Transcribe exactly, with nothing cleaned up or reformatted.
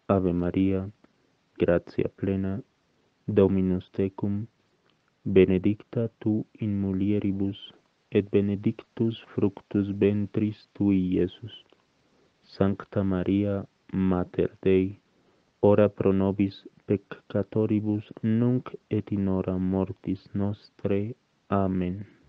Ave Maria, gratia plena, Dominus tecum, benedicta tu in mulieribus, et benedictus fructus ventris tui, Iesus. Sancta Maria, Mater Dei, ora pro nobis peccatoribus, nunc et in hora mortis nostrae. Amen.